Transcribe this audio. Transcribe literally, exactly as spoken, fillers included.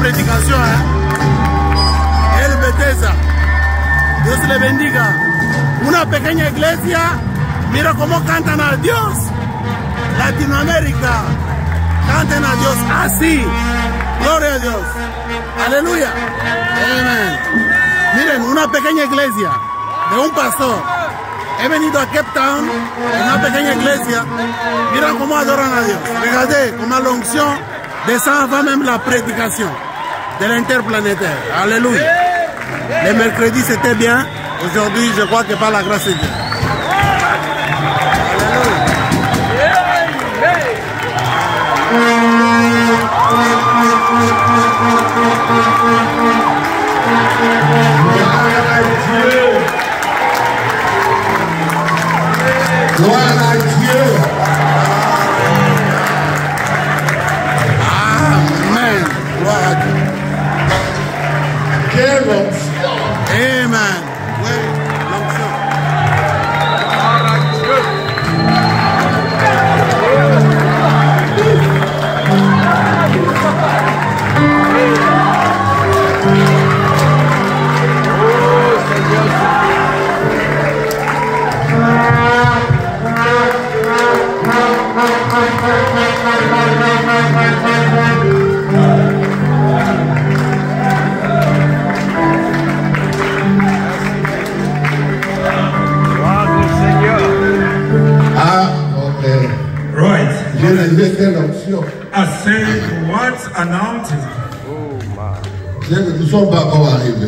predicación, ¿eh? El Bethesda. Dios le bendiga. Una pequeña iglesia, mira cómo cantan a Dios. Latinoamérica, canten a Dios así. Gloria a Dios. Aleluya. Amén. Miren, una pequeña iglesia de un pastor. He venido a Cape Town, una pequeña iglesia. Miren cómo adoran a Dios. Regardez comment l'onction descend avant même la prédication de l'interplanétaire. Alléluia. Le mercredi c'était bien. Aujourd'hui, je crois que par la grâce de Dieu. Gloire à Dieu. Amen. Gloire à Dieu. Quelle onction. Amen. Oui, l'onction. Gloire à Dieu. Oh Seigneur. I say, what anointing? Oh, my. Nous sommes pas encore arrivés.